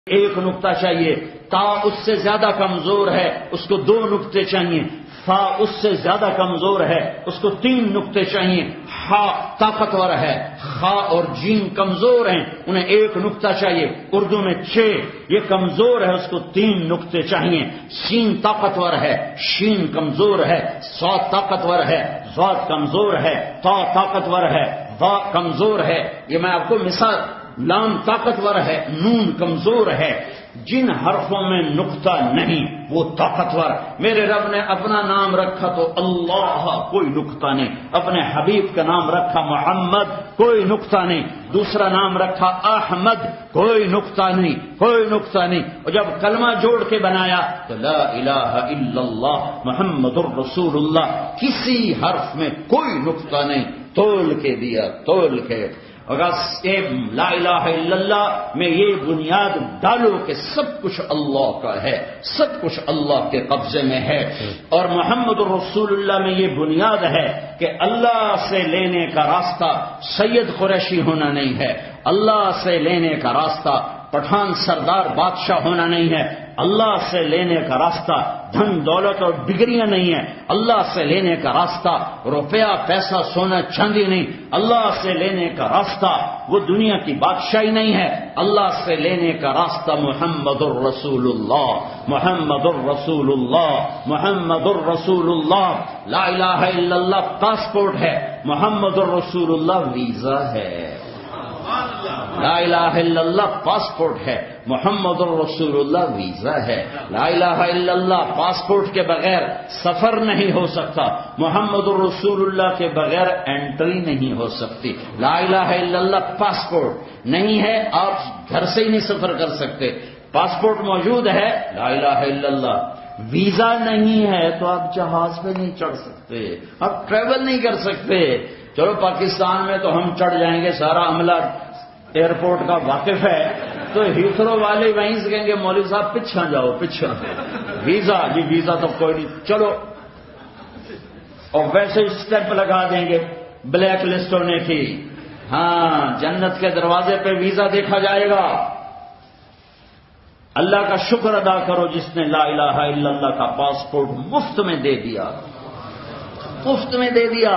ایک نقطہ چاہیے، تا اس سے زیادہ کمزور ہے اس کو 2 نقطے چاہیے، فا اس سے زیادہ کمزور ہے اس کو 3 نقطے چاہیے، ہا طاقتور ہے، خا اور جیم کمزور ہیں انہیں 1 نقطہ چاہیے، اردو میں 6 یہ کمزور ہے اس کو 3 نقطے چاہیے، سین طاقتور ہے، شین کمزور ہے، صاد طاقتور ہے، ضاد کمزور ہے، تا طاقتور ہے، وا کمزور ہے، یہ میں آپ کو مثال، لام طاقتور ہے، نون کمزور ہے، جن حرفوں میں نقطہ نہیں وہ طاقتور۔ میرے رب نے اپنا نام رکھا تو اللہ، کوئی نقطہ نہیں، اپنے حبیب کا نام رکھا محمد، کوئی نقطہ نہیں، دوسرا نام رکھا احمد، کوئی نقطہ نہیں، کوئی نقطہ نہیں، اور جب کلمہ جوڑ کے بنایا تو لا الہ الا اللہ محمد الرسول اللہ، کسی حرف میں کوئی نقطہ نہیں، تول کے دیا، تول کے۔ اگر لا الہ الا اللہ میں یہ بنیاد ڈالو کہ سب کچھ اللہ کا ہے، سب کچھ اللہ کے قبضے میں ہے، اور محمد رسول اللہ میں یہ بنیاد ہے کہ اللہ سے لینے کا راستہ سید قریشی ہونا نہیں ہے، اللہ سے لینے کا راستہ پٹھان سردار بادشاہ ہونا نہیں ہے، اللہ سے لینے کا راستہ دھن دولت اور ڈگریاں نہیں ہے، اللہ سے لینے کا راستہ روپیہ پیسہ سونا چاندی نہیں، اللہ سے لینے کا راستہ وہ دنیا کی بادشاہی نہیں ہے، اللہ سے لینے کا راستہ محمد الرسول اللہ، محمد الرسول اللہ، محمد الرسول اللہ۔ لا الہ الا اللہ پاسپورٹ ہے، محمد الرسول اللہ ویزا ہے۔ لا الہ الا اللہ پاسپورٹ ہے، محمد الرسول اللہ ویزا ہے۔ لا الہ الا اللہ پاسپورٹ کے بغیر سفر نہیں ہو سکتا، محمد الرسول اللہ کے بغیر انٹری نہیں ہو سکتی۔ لا الہ الا اللہ پاسپورٹ نہیں ہے، آپ گھر سے ہی نہیں سفر کر سکتے، پاسپورٹ موجود ہے، لا الہ الا اللہ۔ ویزا نہیں ہے تو آپ جہاز پہ نہیں چڑھ سکتے، آپ ٹریول نہیں کر سکتے۔ چلو پاکستان میں تو ہم چڑھ جائیں گے، سارا عملہ ایئرپورٹ کا واقف ہے، تو ہیتھرو والے وہیں سے کہیں گے مولوی صاحب پیچھا جاؤ، پیچھا، ویزا جی ویزا تو کوئی نہیں، چلو، اور ویسے اسٹیپ لگا دیں گے بلیک لسٹ ہونے کی۔ ہاں، جنت کے دروازے پہ ویزا دیکھا جائے گا۔ اللہ کا شکر ادا کرو جس نے لا الہ الا اللہ کا پاسپورٹ مفت میں دے دیا، مفت میں دے دیا۔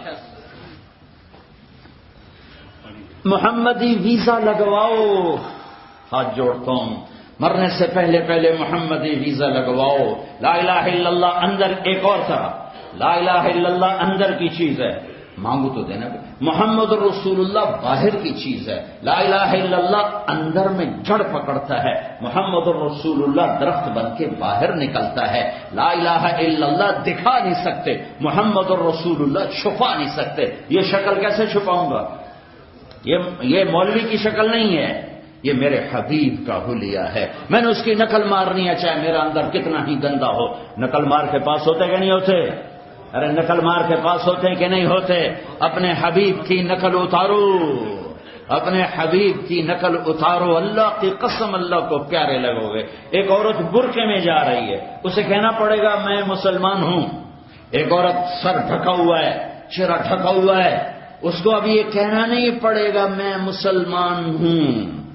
محمدی ویزا لگواؤ، ہاتھ جوڑتا ہوں، مرنے سے پہلے پہلے محمدی ویزا لگواؤ۔ لا الہ الا اللہ اندر ایک اور تھا، لا الہ الا اللہ اندر کی چیز ہے، مانگو تو دینا۔ محمد رسول اللہ باہر کی چیز ہے، لا الہ الا اللہ اندر میں جڑ پکڑتا ہے، محمد رسول اللہ درخت بن کے باہر نکلتا ہے۔ لا الہ الا اللہ دکھا نہیں سکتے، محمد رسول اللہ چھپا نہیں سکتے۔ یہ شکل کیسے چھپاؤں گا؟ یہ مولوی کی شکل نہیں ہے، یہ میرے حبیب کا حلیہ ہے، میں نے اس کی نقل مارنی ہے چاہے میرا اندر کتنا ہی گندا ہو۔ نقل مار کے پاس ہوتے کہ نہیں ہوتے؟ ارے نقل مار کے پاس ہوتے کہ نہیں ہوتے؟ اپنے حبیب کی نقل اتارو، اپنے حبیب کی نقل اتارو، اللہ کی قسم اللہ کو پیارے لگو گے۔ ایک عورت برقعے میں جا رہی ہے، اسے کہنا پڑے گا میں مسلمان ہوں۔ ایک عورت سر ڈھکا ہوا ہے، چہرہ ڈھکا ہوا ہے، اس کو ابھی یہ کہنا نہیں پڑے گا میں مسلمان ہوں۔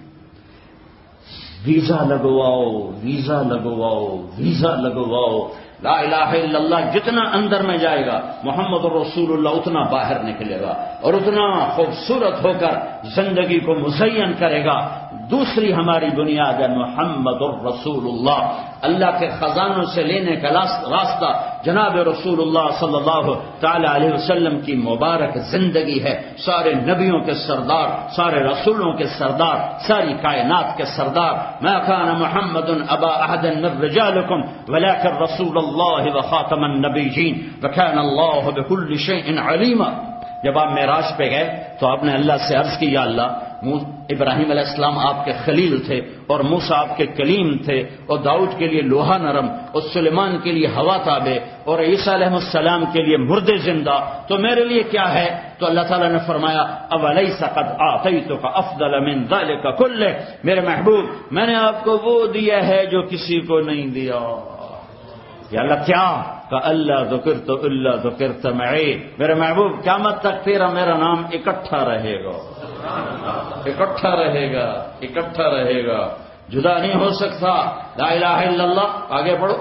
ویزا لگواؤ، ویزا لگواؤ، ویزا لگواؤ۔ لا الہ الا اللہ جتنا اندر میں جائے گا محمد رسول اللہ اتنا باہر نکلے گا اور اتنا خوبصورت ہو کر زندگی کو مزین کرے گا۔ دوسری ہماری بنیاد ہے محمد الرسول اللہ، اللہ کے خزانوں سے لینے کا راستہ جناب رسول اللہ صلی اللہ تعالی علیہ وسلم کی مبارک زندگی ہے۔ سارے نبیوں کے سردار، سارے رسولوں کے سردار، ساری کائنات کے سردار۔ ما کان محمد ابا احد من رجالکم ولکن رسول اللہ وخاتم النبیین وکان اللہ بکل شیء علیما۔ جب آپ معراج پہ گئے تو آپ نے اللہ سے عرض کی، یا اللہ ابراہیم علیہ السلام آپ کے خلیل تھے اور موسیٰ آپ کے کلیم تھے، اور داؤد کے لیے لوہا نرم، اور سلیمان کے لیے ہوا تابع، اور عیسیٰ علیہ السلام کے لیے مردے زندہ، تو میرے لیے کیا ہے؟ تو اللہ تعالیٰ نے فرمایا اولیس قد اعطیتک افضل من ذلک کلہ، میرے محبوب میں نے آپ کو وہ دیا ہے جو کسی کو نہیں دیا۔ یا اللہ کیا؟ کہ اللہ ذکرت الا ذکرت معی، میرے محبوب قیامت تک تیرا میرا نام اکٹھا رہے گا، اکٹھا رہے گا، اکٹھا رہے گا۔ جدا نہیں ہو سکتا. لا الہ الا اللہ. آگے پڑھو.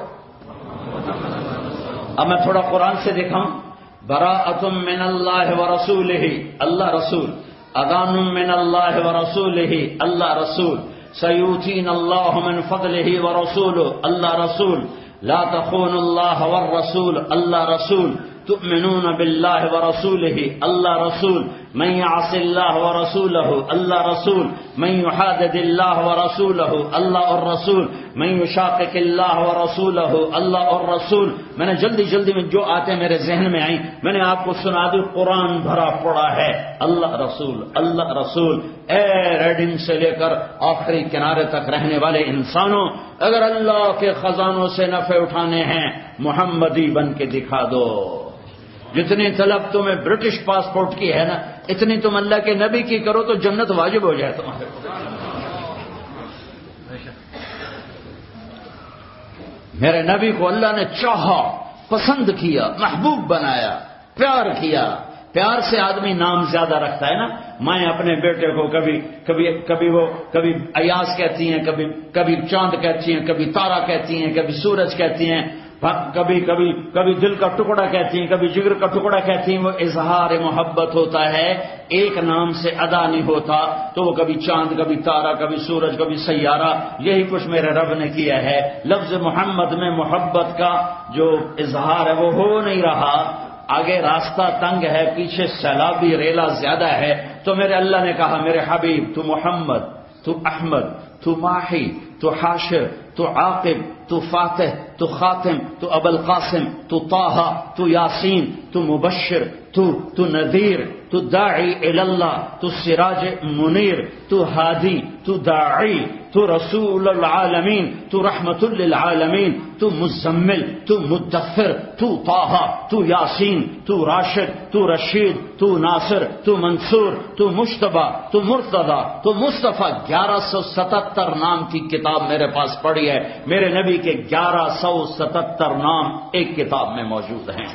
اب میں تھوڑا قرآن سے دکھاؤں. براءۃ من اللہ ورسولہ، اللہ رسول. اذان من اللہ ورسولہ، اللہ رسول. سیؤتین اللہ من فضلہ ورسولہ، اللہ رسول. لا تخونوا اللہ والرسول، اللہ رسول. تؤمنون باللہ ورسولہ، اللہ رسول. من يعص اللہ ورسولہ، اللہ رسول. من يحادد اللہ ورسولہ، اللہ اور رسول. من يشاقق اللہ ورسولہ، اللہ اور رسول. میں نے جلدی میں جو آتے میرے ذہن میں آئیں میں نے آپ کو سنا دی. قرآن بھرا پڑا ہے اللہ رسول اللہ رسول. اے ریڈنگ سے لے کر آخری کنارے تک رہنے والے انسانوں، اگر اللہ کے خزانوں سے نفع اٹھانے ہیں محمدی بن کے دکھا دو. جتنی طلب تمہیں برٹش پاسپورٹ کی ہے نا، اتنی تم اللہ کے نبی کی کرو تو جنت واجب ہو جائے تمہارے. میرے نبی کو اللہ نے چاہا، پسند کیا، محبوب بنایا، پیار کیا. پیار سے آدمی نام زیادہ رکھتا ہے نا. میں اپنے بیٹے کو کبھی ایاز کہتی ہیں، کبھی چاند کہتی ہیں، کبھی تارا کہتی ہیں، کبھی سورج کہتی ہیں، کبھی دل کا ٹکڑا کہتی ہیں، کبھی جگر کا ٹکڑا کہتی ہیں. وہ اظہار محبت ہوتا ہے، ایک نام سے ادا نہیں ہوتا. تو وہ کبھی چاند، کبھی تارا، کبھی سورج، کبھی سیارہ. یہی کچھ میرے رب نے کیا ہے. لفظ محمد میں محبت کا جو اظہار ہے وہ ہو نہیں رہا. آگے راستہ تنگ ہے، پیچھے سیلابی ریلا زیادہ ہے. تو میرے اللہ نے کہا میرے حبیب تو محمد، تو احمد، تو ماہی، تو حاشر، تو عاقب، تو فاتح، تو خاتم، تو ابو القاسم، تو طہ، تو یاسین، تو مبشر، تو نذیر، تو داعی الی اللہ، تو سراج منیر، تو ہادی، تو داعی، تو رسول العالمین، تو رحمت للعالمین، تو مزمل، تو مدثر، تو طہ، تو یاسین، تو راشد، تو رشید، تو ناصر، تو منصور، تو مجتبی، تو مرتضی، تو مصطفیٰ. 1177 نام کی کتاب میرے پاس پڑی ہے. میرے نبی کے 1177 نام ایک کتاب میں موجود ہیں.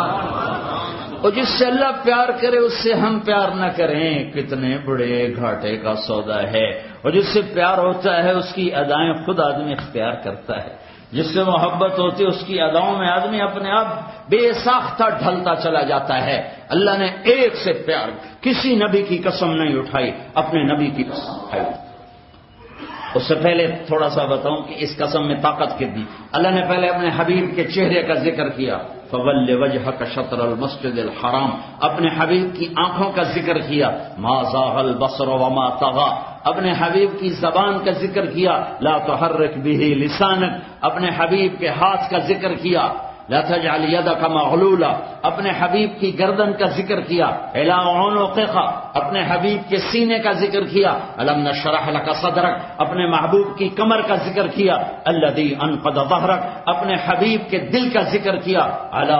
اور جس سے اللہ پیار کرے اس سے ہم پیار نہ کریں کتنے بڑے گھاٹے کا سودا ہے. اور جس سے پیار ہوتا ہے اس کی ادائیں خود آدمی اختیار کرتا ہے. جس سے محبت ہوتی ہے اس کی اداؤں میں آدمی اپنے آپ بے ساختہ ڈھلتا چلا جاتا ہے. اللہ نے ایک سے پیار، کسی نبی کی قسم نہیں اٹھائی، اپنے نبی کی قسم اٹھائی. اس سے پہلے تھوڑا سا بتاؤں کہ اس قسم میں طاقت کتنی. اللہ نے پہلے اپنے حبیب کے چہرے کا ذکر کیا. فول وجهك شطر المسجد الحرام. اپنے حبیب کی آنکھوں کا ذکر کیا. ما زاغ البصر وما طغى. اپنے حبیب کی زبان کا ذکر کیا. لا تحرك به لسانك. اپنے حبیب کے ہاتھ کا ذکر کیا. لا تجعل يدك مغلولا. اپنے حبیب کی گردن کا ذکر کیا. الى عنقك. اپنے حبیب کے سینے کا ذکر کیا. الم نشرح لك صدرك. اپنے محبوب کی کمر کا ذکر کیا. الذي انقض ظهرك. اپنے حبیب کے دل کا ذکر کیا. على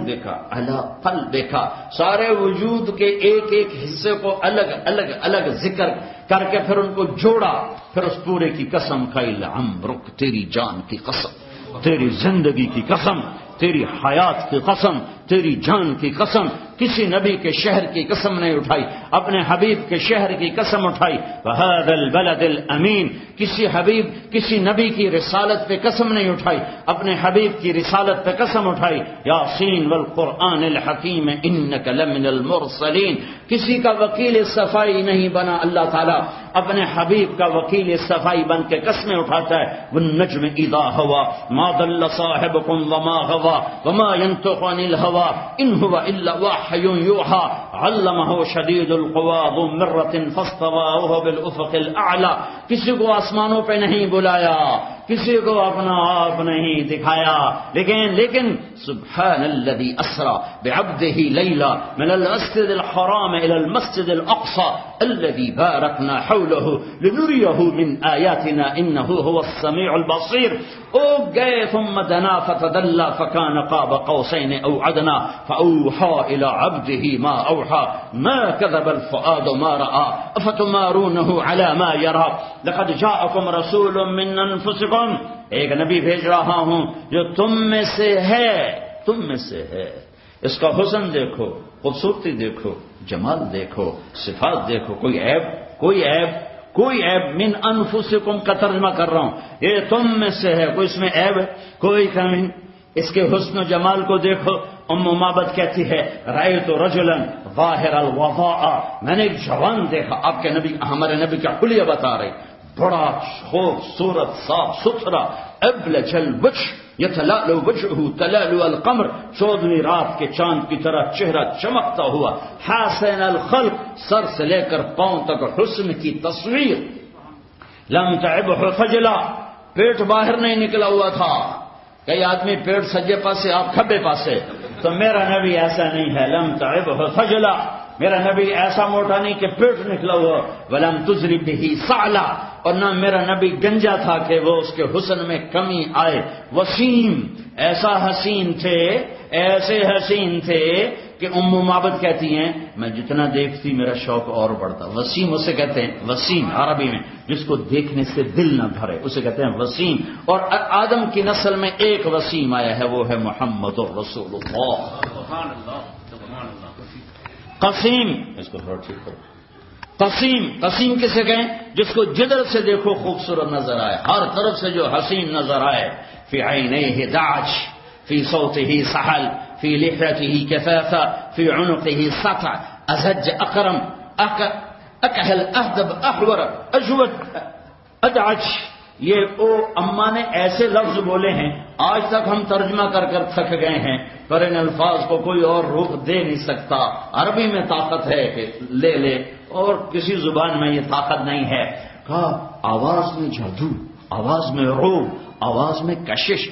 قلبك. سارے وجود کے ایک ایک حصے کو الگ ذکر کر کے پھر ان کو جوڑا. پھر اس پورے کی قسم کھائی. لعمرك. تیری جان کی قسم، تیری زندگی کی قسم، تیری حیات کی قسم، تیری جان کی قسم. کسی نبی کے شہر کی قسم نہیں اٹھائی، اپنے حبیب کے شہر کی قسم اٹھائی. وهذا البلد الامین. کسی نبی کی رسالت پہ قسم نہیں اٹھائی، اپنے حبیب کی رسالت پہ قسم اٹھائی. یاسین والقرآن الحکیم انک لمن المرسلین. کسی کا وکیل صفائی نہیں بنا اللہ تعالیٰ، اپنے حبیب کا وکیل صفائی بن کے قسمیں اٹھاتا ہے. والنجم اذا هوى ما ضل صاحبكم وما غوى وما ينطق عن الهوى ان هو الا وحی یوحى علمه شدید القوى ذو مرة فاستوى وهو بالافق الاعلى. کسی کو آسمانوں پہ نہیں بلایا، کسی کو اپنا آپ نہیں دکھایا، لیکن سبحان الذي اسرى بعبده ليلا من المسجد الحرام الى المسجد الاقصى الذي باركنا حوله لنريه من آياتنا انه هو السميع البصير. او گئے ثم دنا فتدلى فكان قاب قوسين او ادنى فاوحى الى عبده ما اوحى ما كذب الفؤاد ما راى افتمارونه على ما يرى لقد جاءكم رسول من انفسكم. ایک نبی بھیج رہا ہوں جو تم میں سے ہے. اس کا حسن دیکھو، خوبصورتی دیکھو، جمال دیکھو، صفات دیکھو. کوئی عیب کوئی عیب، من انفسکم کا ترجمہ کر رہا ہوں، یہ تم میں سے ہے، کوئی اس میں عیب ہے؟ کوئی کمی۔ اس کے حسن و جمال کو دیکھو۔ ام معبد کہتی ہے رأیت رجلا ظاہر الوضاء، میں نے ایک جوان دیکھا، آپ کے نبی، ہمارے نبی کا حلیہ بتا رہی، بڑا خوبصورت صاف ستھرا، ابلج الوجه یتلألؤ وجهه تلألؤ القمر، 14ویں رات کے چاند کی طرح چہرہ چمکتا ہوا، حسن الخلق، سر سے لے کر پاؤں تک حسن کی تصویر، لم تعبه خجلا، پیٹ باہر نہیں نکلا ہوا تھا۔ کئی آدمی پیٹ سجے پاسے، آپ کھبے پاسے، تو میرا نبی ایسا نہیں ہے، لم تعبه خجلا، میرا نبی ایسا موٹا نہیں کہ پیٹ نکلا ہوا، ولم تزری به سعلا، اور نہ میرا نبی گنجا تھا کہ وہ اس کے حسن میں کمی آئے، وسیم، ایسا حسین تھے، ایسے حسین تھے کہ ام معبد کہتی ہیں میں جتنا دیکھتی میرا شوق اور بڑھتا۔ وسیم اسے کہتے ہیں، وسیم عربی میں جس کو دیکھنے سے دل نہ بھرے اسے کہتے ہیں وسیم، اور آدم کی نسل میں ایک وسیم آیا ہے، وہ ہے محمد رسول اللہ۔ قسیم، اس کو تھوڑا ٹھیک کرو، قسیم، قسیم کسے کہیں؟ جس کو جدر سے دیکھو خوبصورت نظر آئے، ہر طرف سے جو حسین نظر آئے، فی عینیہ دعج، فی صوتہ سحل، فی لحیتہ کفافہ، فی عنقہ سطع، ازج اقرم، اکحل اہدب احور اجود ادعج۔ یہ اما نے ایسے لفظ بولے ہیں آج تک ہم ترجمہ کر کر تھک گئے ہیں، پر ان الفاظ کو کوئی اور روح دے نہیں سکتا۔ عربی میں طاقت ہے کہ لے لے، اور کسی زبان میں یہ طاقت نہیں ہے۔ کہا آواز میں جادو، آواز میں روح، آواز میں کشش،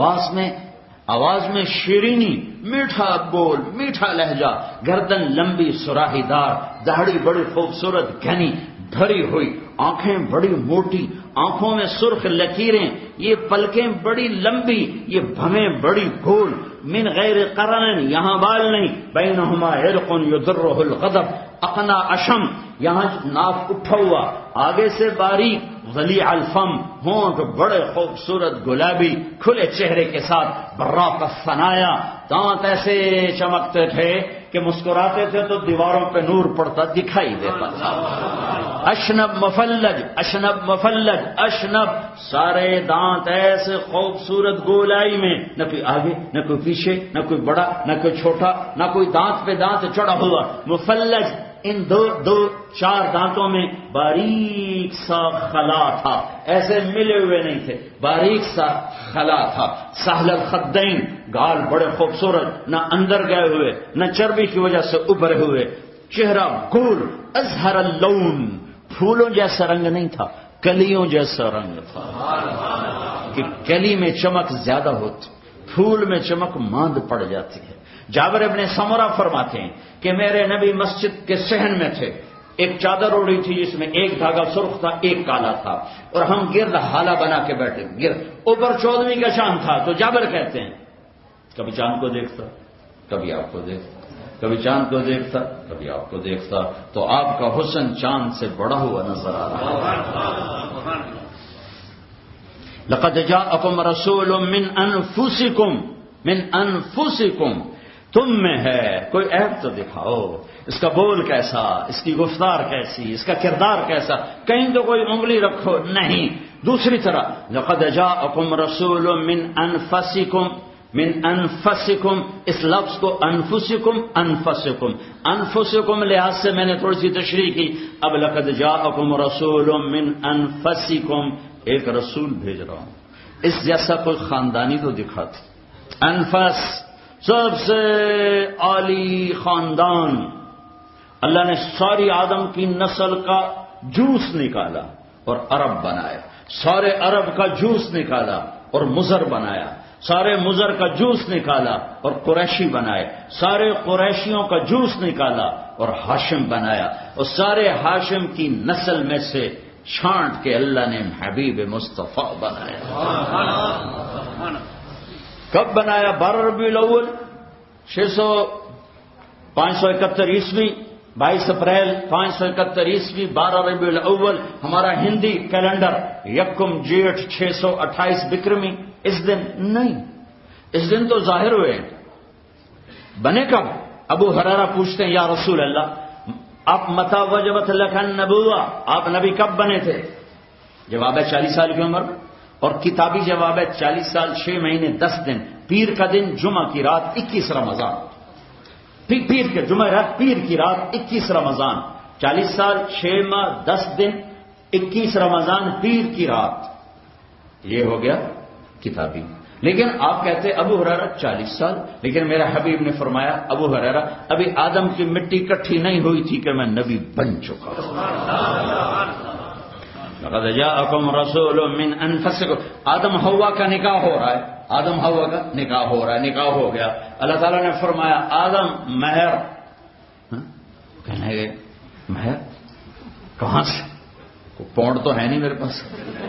آواز میں شیرینی، میٹھا بول، میٹھا لہجہ، گردن لمبی سراہی دار، داڑھی بڑی خوبصورت گھنی بھری ہوئی، آنکھیں بڑی موٹی، آنکھوں میں سرخ لکیریں، یہ پلکیں بڑی لمبی، یہ بھویں بڑی گول، من غیر قرن، یہاں بال نہیں، بینہما عرق یضرہ الغضب، اقنا اشم، یہاں ناک اٹھا ہوا، آگے سے باریک، ضلیع الفم، ہونٹ بڑے خوبصورت گلابی کھلے چہرے کے ساتھ، براق الثنایا، دانت ایسے چمکتے تھے کہ مسکراتے تھے تو دیواروں پہ نور پڑتا دکھائی دیتا تھا۔ اشنب مفلج، اشنب مفلج، اشنب، سارے دانت ایسے خوبصورت گولائی میں، نہ کوئی آگے نہ کوئی پیچھے، نہ کوئی بڑا نہ کوئی چھوٹا، نہ کوئی دانت پہ دانت چڑھا ہوا، مفلج، ان دو چار دانتوں میں باریک سا خلا تھا، ایسے ملے ہوئے نہیں تھے، باریک سا خلا تھا، سہل الخدین، گال بڑے خوبصورت، نہ اندر گئے ہوئے نہ چربی کی وجہ سے ابھرے ہوئے، چہرہ گول، ازہر اللون، پھولوں جیسا رنگ نہیں تھا، کلیوں جیسا رنگ تھا، کہ کلی میں چمک زیادہ ہوتی، پھول میں چمک ماند پڑ جاتی ہے۔ جابر ابن سمرہ فرماتے ہیں کہ میرے نبی مسجد کے صحن میں تھے، ایک چادر اوڑی تھی جس میں ایک دھاگا سرخ تھا ایک کالا تھا، اور ہم گرد حالہ بنا کے بیٹھے، گرد اوپر 14ویں کا چاند تھا، تو جابر کہتے ہیں کبھی چاند کو دیکھتا، کبھی آپ کو دیکھتا، کبھی چاند کو دیکھتا، کبھی آپ کو دیکھتا، تو آپ کا حسن چاند سے بڑا ہوا نظر آ رہا ہے۔ لقد جاءکم رسول من انفسکم، تم میں ہے، کوئی عیب تو دکھاؤ، اس کا بول کیسا، اس کی گفتار کیسی، اس کا کردار کیسا، کہیں تو کوئی انگلی رکھو نہیں۔ دوسری طرح لقد جاءکم رسول من انفسکم، اس لفظ کو انفسکم لحاظ سے میں نے تھوڑی سی تشریح کی، اب لقد جاءکم رسول من انفسکم، ایک رسول بھیج رہا ہوں، اس جیسا کوئی خاندانی تو دکھاتے، انفس سب سے عالی خاندان، اللہ نے ساری آدم کی نسل کا جوس نکالا اور عرب بنایا، سارے عرب کا جوس نکالا اور مضر بنایا، سارے مضر کا جوس نکالا اور قریشی بنائے، سارے قریشیوں کا جوس نکالا اور ہاشم بنایا، اور سارے ہاشم کی نسل میں سے چھانٹ کے اللہ نے حبیب مصطفیٰ بنایا۔ کب بنایا؟ 12 ربیع الاول 571 عیسوی، 22 اپریل 571 عیسوی، 12 ربیع الاول ہمارا ہندی کیلنڈر، یکم جیٹھ 628 بکرمی، اس دن نہیں، اس دن تو ظاہر ہوئے، بنے کب؟ ابو ہریرہ پوچھتے ہیں یا رسول اللہ اب متا وجبت لک النبوہ، آپ نبی کب بنے تھے؟ جواب ہے 40 سال کی عمر میں، اور کتابی جواب ہے 40 سال 6 مہینے 10 دن، پیر کا دن جمعہ کی رات 21 رمضان، پیر کے جمعہ رات پیر کی رات 21 رمضان، 40 سال 6 ماہ 10 دن 21 رمضان پیر کی رات، یہ ہو گیا کتابی۔ لیکن آپ کہتے ابو ہریرہ 40 سال، لیکن میرا حبیب نے فرمایا ابو ہریرہ ابھی آدم کی مٹی اکٹھی نہیں ہوئی تھی کہ میں نبی بن چکا۔ لقد جاءکم رسول من انفسکم، آدم حوا کا نکاح ہو رہا ہے، آدم حوا کا نکاح ہو رہا ہے، نکاح ہو گیا، اللہ تعالیٰ نے فرمایا آدم مہر، کہنے گئے مہر کہاں سے، کوئی پونڈ تو ہے نہیں میرے پاس،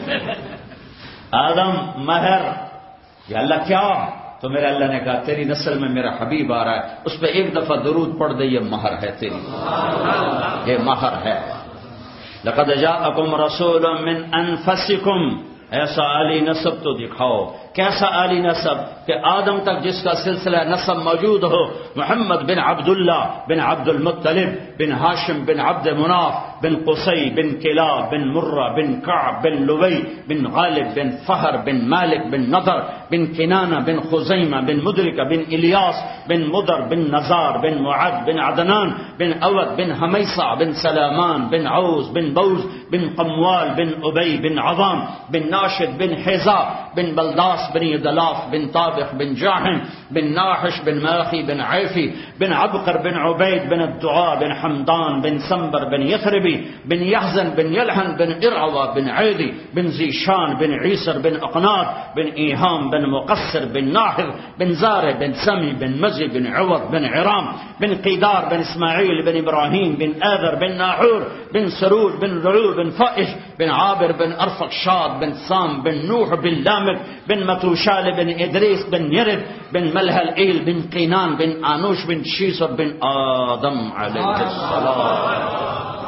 آدم مہر، یا اللہ کیا؟ تو میرے اللہ نے کہا تیری نسل میں میرا حبیب آ رہا ہے، اس پہ ایک دفعہ درود پڑھ دے، یہ مہر ہے تیری، یہ مہر ہے۔ لقد جاءکم رسول من انفسکم، ایسا عالی نسب تو دکھاؤ، کیسا عالی نسب کہ آدم تک جس کا سلسلہ نسب موجود ہو، محمد بن عبداللہ بن عبد المطلب بن ہاشم بن عبد مناف بن قصی بن کلاب بن مرہ بن کعب بن لوی بن غالب بن فہر بن مالک بن نضر بن کنانہ بن خزیمہ بن مدرکہ بن الیاس بن مدر بن نزار بن معد بن عدنان بن اود بن حمیصہ بن سلامان بن عوز بن بوز بن قموال بن ابی بن عظام بن ناشد بن حیزہ بن بلداس بن دلاف بن طابق بن جاحم بن ناحش بن ماخی بن عیفی بن عبقر بن عبید بن الدعاء بن حمدان بن سنبر بن یثربی بن یحزن بن یلحن بن ارعوى بن عیدی بن زیشان بن عیسر بن اقناط بن ایہام بن مقصر بن ناحر بن زارع بن سمی بن مزی بن عوض بن عرام بن قیدار بن اسماعیل بن ابراہیم بن آذر بن ناحور بن سروج بن رعو بن فائش بن عابر بن ارفقشاد بن سام بن نوح بن لامک بن متوشال بن ادریس بن یرب بن ملحل ایل بن قینان بن آنوش بن شیسر بن آدم علیہ السلام۔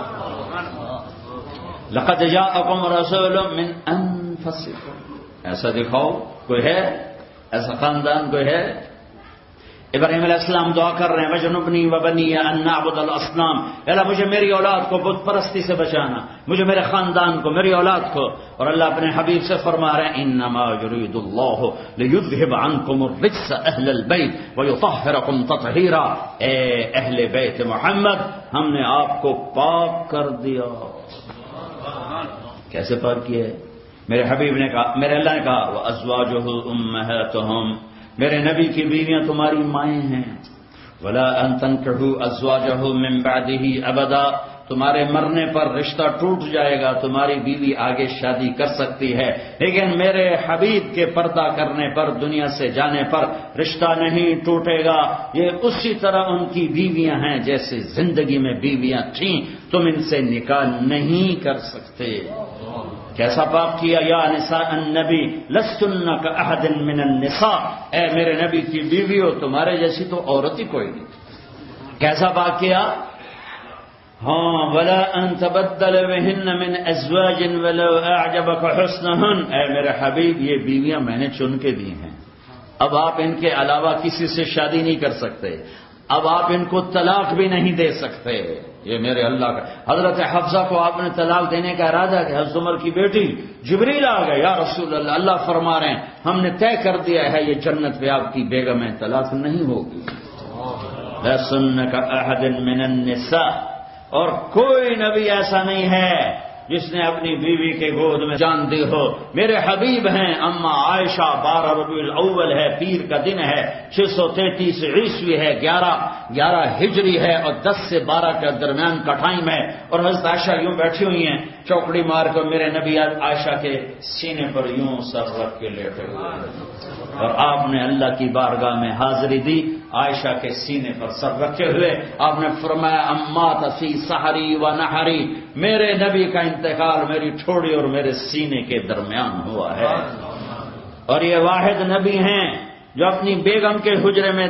لقد جاءکم رسول من انفسکم، ایسا دکھاؤ کوئی ہے، ایسا خاندان کوئی ہے۔ ابراہیم علیہ السلام دعا کر رہے ہیں وجنبنی وبنی ان نعبد الاصنام، اللہ مجھے میری اولاد کو بت پرستی سے بچانا، مجھے میرے خاندان کو، میری اولاد کو۔ اور اللہ اپنے حبیب سے فرما رہے ہیں انما یرید اللہ لیذھب عنکم الرجس اہل البیت ویطہرکم تطہیرا، اے اہل بیت محمد ہم نے آپ کو پاک کر دیا۔ کیسے پاک کیا ہے؟ میرے حبیب نے کہا، میرے اللہ نے کہا وازواجہ امہاتہم، میرے نبی کی بیویاں تمہاری مائیں ہیں، ولا ان تنکحوا ازواجہ من بعدہ ابدا، تمہارے مرنے پر رشتہ ٹوٹ جائے گا، تمہاری بیوی آگے شادی کر سکتی ہے، لیکن میرے حبیب کے پردہ کرنے پر، دنیا سے جانے پر رشتہ نہیں ٹوٹے گا۔ یہ اسی طرح ان کی بیویاں ہیں جیسے زندگی میں بیویاں تھیں، تم ان سے نکاح نہیں کر سکتے۔ کیسا پاک کیا؟ یا نساء النبی لستن کاحد من النساء، اے میرے نبی کی بیویوں تمہارے جیسی تو عورت ہی کوئی نہیں۔ کیسا پاک کیا؟ ہاں ولا ان تبدل بهن من ازواج ولو اعجبك حسنهن، اے میرے حبیب یہ بیویاں میں نے چن کے دی ہیں، اب آپ ان کے علاوہ کسی سے شادی نہیں کر سکتے، اب آپ ان کو طلاق بھی نہیں دے سکتے، یہ میرے اللہ کا۔ حضرت حفصہ کو آپ نے طلاق دینے کا ارادہ کیا، حضرت عمر کی بیٹی جبریل آ گئے، یا رسول اللہ اللہ فرما رہے ہیں ہم نے طے کر دیا ہے یہ جنت پہ آپ کی بیگم ہے، طلاق نہیں ہوگی۔ لَسُنَّ كَأَحَدٍ مِّنَ النِّسَاءِ، اور کوئی نبی ایسا نہیں ہے جس نے اپنی بیوی کے گود میں جان دی ہو۔ میرے حبیب ہیں اما عائشہ، 12 ربیع الاول ہے، پیر کا دن ہے، 633 عیسوی ہے، 11 ہجری ہے، اور 10 سے 12 کے درمیان کا ٹائم ہے، اور حضرت عائشہ یوں بیٹھی ہوئی ہیں چوکڑی مار کر، میرے نبی عائشہ کے سینے پر یوں سر رکھ کے لیٹے ہوئے، اور آپ نے اللہ کی بارگاہ میں حاضری دی عائشہ کے سینے پر سر رکھے ہوئے۔ آپ نے فرمایا اما فی سحری و نحری، میرے نبی کا انتقال میری ٹھوڑی اور میرے سینے کے درمیان ہوا ہے۔ اور یہ واحد نبی ہیں جو اپنی بیگم کے حجرے میں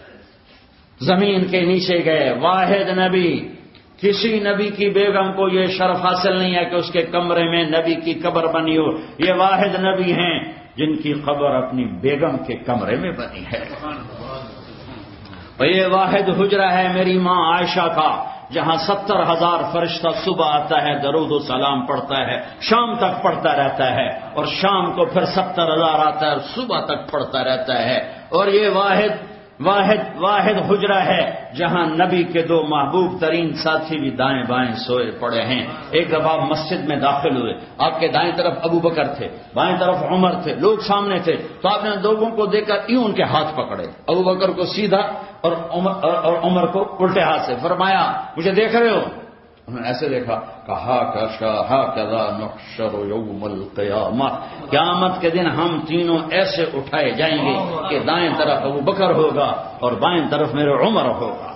زمین کے نیچے گئے، واحد نبی۔ کسی نبی کی بیگم کو یہ شرف حاصل نہیں ہے کہ اس کے کمرے میں نبی کی قبر بنی ہو، یہ واحد نبی ہیں جن کی قبر اپنی بیگم کے کمرے میں بنی ہے۔ اور یہ واحد حجرہ ہے میری ماں عائشہ کا، جہاں 70,000 فرشتہ صبح آتا ہے درود و سلام پڑھتا ہے، شام تک پڑھتا رہتا ہے، اور شام کو پھر 70,000 آتا ہے اور صبح تک پڑھتا رہتا ہے. اور یہ واحد حجرہ ہے جہاں نبی کے 2 محبوب ترین ساتھی بھی دائیں بائیں سوئے پڑے ہیں. ایک دفعہ آپ مسجد میں داخل ہوئے، آپ کے دائیں طرف ابو بکر تھے، بائیں طرف عمر تھے، لوگ سامنے تھے، تو آپ نے لوگوں کو دیکھ کر یوں ان کے ہاتھ پکڑے، ابو بکر کو سیدھا اور عمر کو الٹے ہاتھ سے. فرمایا مجھے دیکھ رہے ہو؟ انہوں نے ایسے دیکھا، کہا کذا نحشر یوم القیامہ، قیامت کے دن ہم تینوں ایسے اٹھائے جائیں گے کہ دائیں طرف ابو بکر ہوگا اور بائیں طرف میرے عمر ہوگا.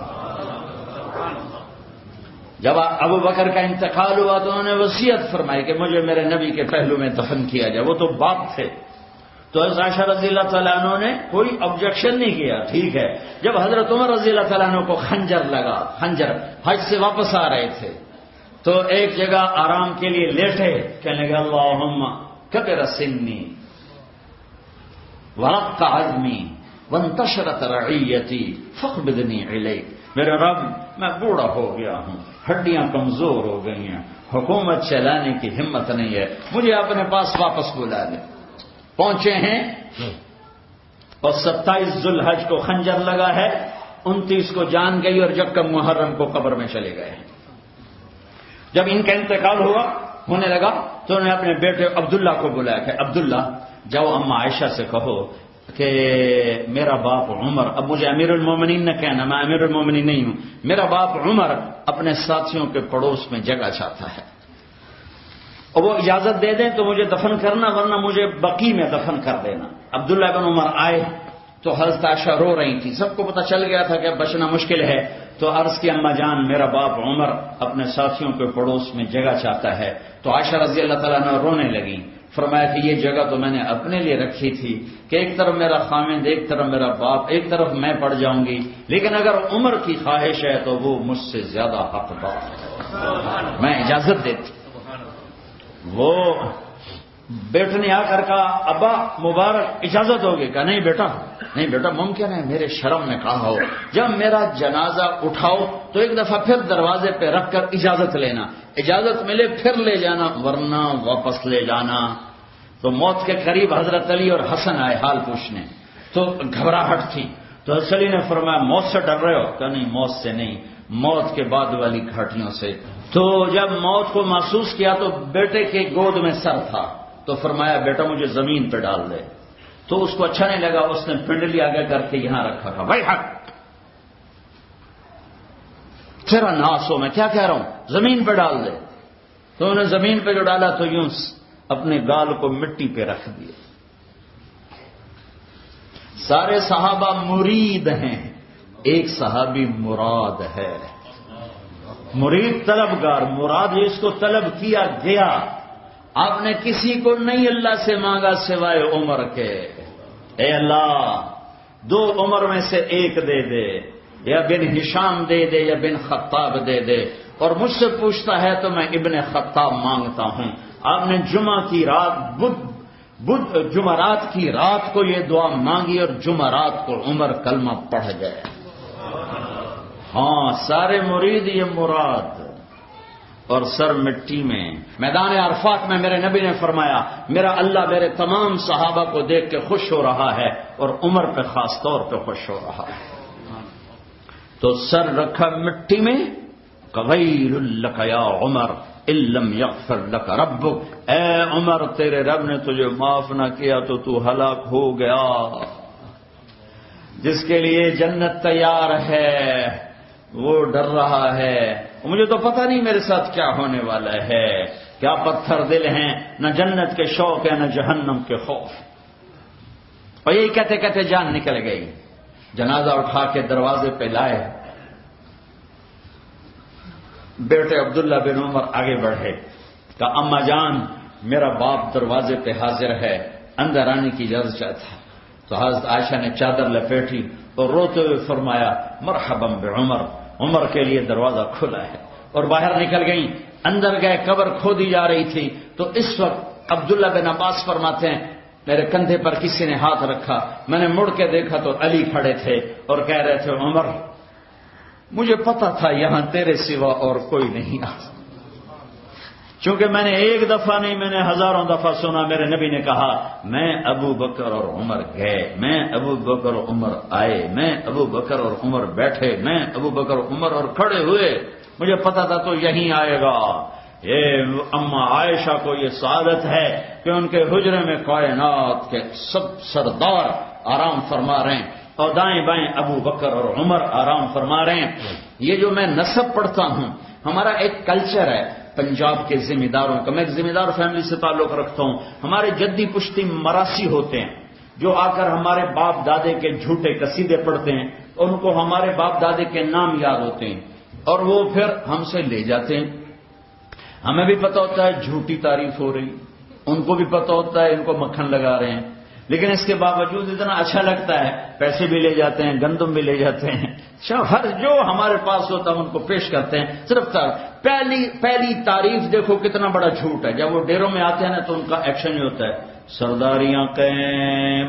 جب ابو بکر کا انتقال ہوا تو انہوں نے وصیت فرمائی کہ مجھے میرے نبی کے پہلو میں دفن کیا جائے. وہ تو باپ تھے. تو حضرت عائشہ رضی اللہ تعالیٰ عنہ نے کوئی آبجیکشن نہیں کیا، ٹھیک ہے. جب حضرت عمر رضی اللہ تعالیٰ عنہ کو خنجر لگا، خنجر حج سے واپس آ رہے تھے تو ایک جگہ آرام کے لیے لیٹے، کہنے لگے اللہم کبر سنی ورق عظمی وانتشرت رعیتی فاقبضنی الیک. میرے رب میں بوڑھا ہو گیا ہوں، ہڈیاں کمزور ہو گئی ہیں، حکومت چلانے کی ہمت نہیں ہے، مجھے اپنے پاس واپس بلا دے. پہنچے ہیں اور 27 ذوالحج کو خنجر لگا ہے، 29 کو جان گئی اور یکم محرم کو قبر میں چلے گئے ہیں. جب ان کا انتقال ہونے لگا تو انہوں نے اپنے بیٹے عبداللہ کو بلایا کہ عبداللہ جاؤ اما عائشہ سے کہو کہ میرا باپ عمر، اب مجھے امیر المومنین نہ کہنا، میں امیر المومنین نہیں ہوں، میرا باپ عمر اپنے ساتھیوں کے پڑوس میں جگہ چاہتا ہے، اور وہ اجازت دے دیں تو مجھے دفن کرنا، ورنہ مجھے بقی میں دفن کر دینا. عبداللہ بن عمر آئے تو حضرت عائشہ رو رہی تھی، سب کو پتہ چل گیا تھا کہ بچنا مشکل ہے. تو عرض کی اما جان میرا باپ عمر اپنے ساتھیوں کے پڑوس میں جگہ چاہتا ہے. تو عائشہ رضی اللہ تعالیٰ نے رونے لگی. فرمایا کہ یہ جگہ تو میں نے اپنے لیے رکھی تھی کہ ایک طرف میرا خامند، ایک طرف میرا باپ، ایک طرف میں پڑ جاؤں گی، لیکن اگر عمر کی خواہش ہے تو وہ مجھ سے زیادہ حقدار ہے، میں اجازت دیتی. وہ بیٹے نے آ کر کہا ابا مبارک اجازت ہوگی؟ کہا نہیں بیٹا ممکن ہے میرے شرم نے کہا ہو، جب میرا جنازہ اٹھاؤ تو ایک دفعہ پھر دروازے پہ رکھ کر اجازت لینا، اجازت ملے پھر لے جانا ورنہ واپس لے جانا. تو موت کے قریب حضرت علی اور حسن آئے حال پوچھنے، تو گھبراہٹ تھی. تو حضرت علی نے فرمایا موت سے ڈر رہے ہو؟ کہا نہیں موت سے نہیں، موت کے بعد والی گھاٹیوں سے. تو جب موت کو محسوس کیا تو بیٹے کے گود میں سر تھا، تو فرمایا بیٹا مجھے زمین پہ ڈال دے. تو اس کو اچھا نہیں لگا، اس نے پنڈلی آگے کر کے یہاں رکھا تھا. بھائی حق تیرا ناس ہو، میں کیا کہہ رہا ہوں، زمین پہ ڈال دے. تو انہوں نے زمین پہ جو ڈالا تو یوں اپنے گال کو مٹی پہ رکھ دیا. سارے صحابہ مرید ہیں، ایک صحابی مراد ہے. مرید طلبگار، مراد اس کو طلب کیا گیا. آپ نے کسی کو نہیں اللہ سے مانگا سوائے عمر کے، اے اللہ 2 عمر میں سے ایک دے دے، یا بن ہشام دے دے یا بن خطاب دے دے. اور مجھ سے پوچھتا ہے تو میں ابن خطاب مانگتا ہوں. آپ نے جمعہ کی رات جمعرات کی رات کو یہ دعا مانگی اور جمعرات کو عمر کلمہ پڑھ گئے. ہاں سارے مرید یہ مراد. اور سر مٹی میں میدان عرفات میں میرے نبی نے فرمایا میرا اللہ میرے تمام صحابہ کو دیکھ کے خوش ہو رہا ہے اور عمر پہ خاص طور پہ خوش ہو رہا ہے. تو سر رکھا مٹی میں، قویل لک یا عمر ان لم یغفر لک ربک، اے عمر تیرے رب نے تجھے معاف نہ کیا تو ہلاک ہو گیا. جس کے لیے جنت تیار ہے وہ ڈر رہا ہے، مجھے تو پتہ نہیں میرے ساتھ کیا ہونے والا ہے. کیا پتھر دل ہیں، نہ جنت کے شوق ہے نہ جہنم کے خوف. اور یہی کہتے کہتے جان نکل گئی. جنازہ اٹھا کے دروازے پہ لائے. بیٹے عبداللہ بن عمر آگے بڑھے، کہا اما جان میرا باپ دروازے پہ حاضر ہے، اندر آنے کی اجازت چاہتا ہے. تو حضرت عائشہ نے چادر لپیٹی اور روتے ہوئے فرمایا مرحبا بعمر، عمر کے لیے دروازہ کھلا ہے. اور باہر نکل گئیں، اندر گئے، قبر کھودی جا رہی تھی. تو اس وقت عبداللہ بن عباس فرماتے ہیں میرے کندھے پر کسی نے ہاتھ رکھا، میں نے مڑ کے دیکھا تو علی کھڑے تھے اور کہہ رہے تھے عمر مجھے پتا تھا یہاں تیرے سوا اور کوئی نہیں آ سکتا، چونکہ میں نے ایک دفعہ نہیں، میں نے ہزاروں دفعہ سنا میرے نبی نے کہا میں ابو بکر اور عمر گئے، میں ابو بکر اور عمر آئے، میں ابو بکر اور عمر بیٹھے، میں ابو بکر اور عمر اور کھڑے ہوئے، مجھے پتا تھا تو یہیں آئے گا۔ یہ اما عائشہ کو یہ سعادت ہے کہ ان کے حجرے میں کائنات کے سب سردار آرام فرما رہے ہیں اور دائیں بائیں ابو بکر اور عمر آرام فرما رہے ہیں۔ یہ جو میں نسب پڑھتا ہوں، ہمارا ایک کلچر ہے پنجاب کے ذمہ داروں کا، میں ایک ذمہ دار فیملی سے تعلق رکھتا ہوں، ہمارے جدی پشتی مراسی ہوتے ہیں جو آ کر ہمارے باپ دادے کے جھوٹے قصیدے پڑھتے ہیں، ان کو ہمارے باپ دادے کے نام یاد ہوتے ہیں اور وہ پھر ہم سے لے جاتے ہیں۔ ہمیں بھی پتہ ہوتا ہے جھوٹی تعریف ہو رہی، ان کو بھی پتہ ہوتا ہے ان کو مکھن لگا رہے ہیں، لیکن اس کے باوجود اتنا اچھا لگتا ہے، پیسے بھی لے جاتے ہیں، گندم بھی لے جاتے ہیں، ہر جو ہمارے پاس ہوتا ہے ان کو پیش کرتے ہیں۔ صرف پہلی تعریف دیکھو کتنا بڑا جھوٹ ہے، جب وہ ڈیروں میں آتے ہیں نا تو ان کا ایکشن یہ ہوتا ہے سرداریاں قائم۔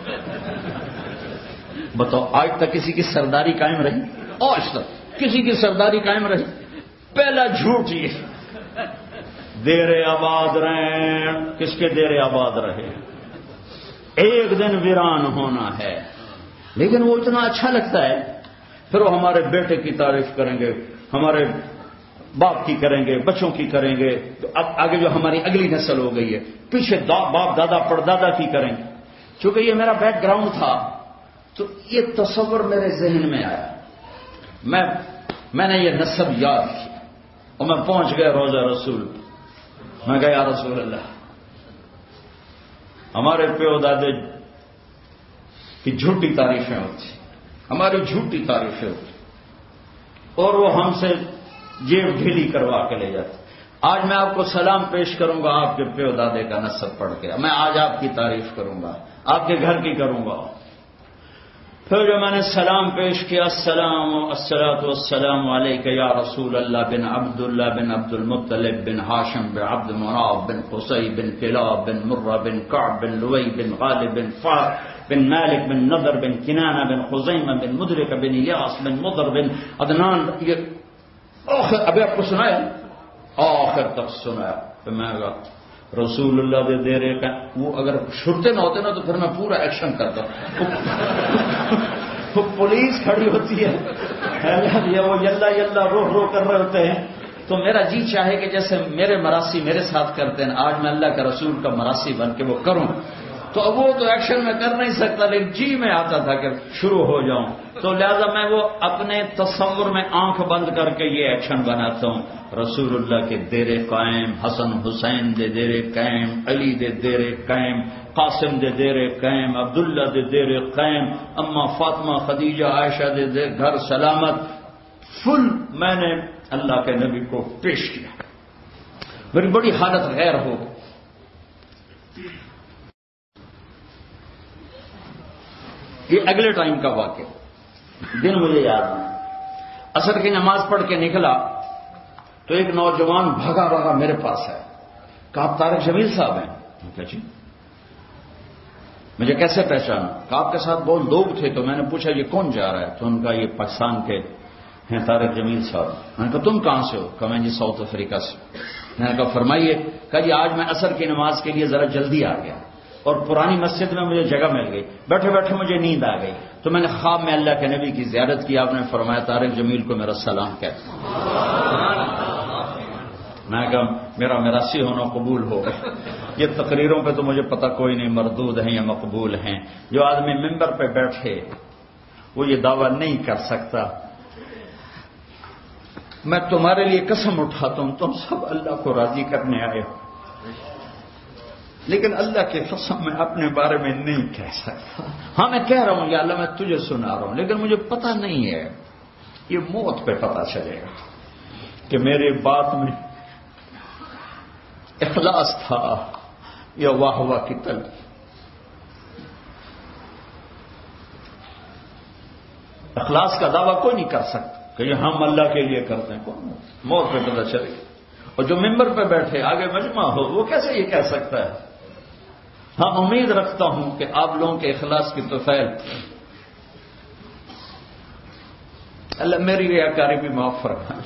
بتاؤ آج تک کسی کی سرداری قائم رہی؟ آج تک کسی کی سرداری قائم رہی؟ پہلا جھوٹ یہ دیر آباد رہے، کس کے دیر آباد رہے؟ ایک دن ویران ہونا ہے، لیکن وہ اتنا اچھا لگتا ہے، پھر وہ ہمارے بیٹے کی تعریف کریں گے، ہمارے باپ کی کریں گے، بچوں کی کریں گے، تو اب آگے جو ہماری اگلی نسل ہو گئی ہے پیچھے باپ دادا پردادا کی کریں گے۔ چونکہ یہ میرا بیک گراؤنڈ تھا تو یہ تصور میرے ذہن میں آیا، میں نے یہ نسب یاد کی اور میں پہنچ گیا روضہ رسول، میں گیا رسول اللہ، ہمارے پیو دادے کی جھوٹی تعریفیں ہوتی، ہماری جھوٹی تعریفیں ہوتی اور وہ ہم سے جیب ڈھیلی کروا کے لے جاتے۔ آج میں آپ کو سلام پیش کروں گا آپ کے پیو دادے کا نسب پڑھ کے، میں آج آپ کی تعریف کروں گا، آپ کے گھر کی کروں گا۔ پھر جو میں نے سلام پیش کیا، الصلاۃ والسلام علیک یا رسول اللہ بن عبداللہ بن عبد المطلب بن ہاشم بن عبد مناف بن قصی بن کلاب بن مرہ بن کعب بن لوی بن غالب بن فار بن مالک بن نضر بن کنانہ بن خزیمہ بن مدرک بن الیاس بن مضر بن عدنان، یہ آخر ابھی آپ کو سنایا، آخر تک سنایا۔ تو میں کہا رسول اللہ دے رہے ہیں، وہ اگر چھٹتے نہ ہوتے نا تو پھر میں پورا ایکشن کرتا وہ پولیس کھڑی ہوتی ہے، وہ یلا یلا رو کر رہے ہوتے ہیں، تو میرا جی چاہے کہ جیسے میرے مراسی میرے ساتھ کرتے ہیں، آج میں اللہ کا رسول کا مراسی بن کے وہ کروں، تو اب وہ تو ایکشن میں کر نہیں سکتا، لیکن جی میں آتا تھا کہ شروع ہو جاؤں، تو لہذا میں وہ اپنے تصور میں آنکھ بند کر کے یہ ایکشن بناتا ہوں۔ رسول اللہ کے دیرے قائم، حسن حسین دے دیرے قائم، علی دے دیرے قائم، قاسم دے دیرے قائم، عبداللہ دے دیرے قائم، اما فاطمہ خدیجہ عائشہ دے گھر سلامت، فل میں نے اللہ کے نبی کو پیش کیا، میری بڑی حالت غیر ہو گئی۔ یہ اگلے ٹائم کا واقعہ، دن مجھے یاد ہے، عصر کی نماز پڑھ کے نکلا تو ایک نوجوان بھاگا میرے پاس ہے، کہا آپ طارق جمیل صاحب ہیں؟ میں کہا جی، مجھے کیسے پہچانا؟ کہا آپ کے ساتھ بہت لوگ تھے، تو میں نے پوچھا یہ کون جا رہا ہے؟ تو ان کا یہ پاکستان کے ہیں طارق جمیل صاحب۔ میں نے کہا تم کہاں سے ہو؟ کہا میں جی ساؤتھ افریقہ سے۔ میں نے کہا فرمائیے۔ کہا جی آج میں عصر کی نماز کے لیے ذرا جلدی آ گیا اور پرانی مسجد میں مجھے جگہ مل گئی، بیٹھے بیٹھے مجھے نیند آ گئی، تو میں نے خواب میں اللہ کے نبی کی زیارت کی، آپ نے فرمایا طارق جمیل کو میرا سلام کہتے ہیں۔ میں کہا میرا میراثی ہونا قبول ہو گیا۔ یہ تقریروں پہ تو مجھے پتہ کوئی نہیں مردود ہیں یا مقبول ہیں، جو آدمی ممبر پہ بیٹھے وہ یہ دعویٰ نہیں کر سکتا میں تمہارے لیے قسم اٹھاتا ہوں تم سب اللہ کو راضی کرنے آئے ہو، لیکن اللہ کی قسم میں اپنے بارے میں نہیں کہہ سکتا۔ ہاں میں کہہ رہا ہوں یا اللہ میں تجھے سنا رہا ہوں، لیکن مجھے پتہ نہیں ہے، یہ موت پہ پتہ چلے گا کہ میری بات میں اخلاص تھا یا واہ واہ کی طلب۔ اخلاص کا دعویٰ کوئی نہیں کر سکتا کہ یہ ہم اللہ کے لیے کرتے ہیں، کون موت پہ پتہ چلے گا۔ اور جو ممبر پہ بیٹھے آگے مجمع ہو وہ کیسے یہ کہہ سکتا ہے؟ ہاں امید رکھتا ہوں کہ آپ لوگوں کے اخلاص کی طفیل اللہ میری ریاکاری بھی معاف فرما۔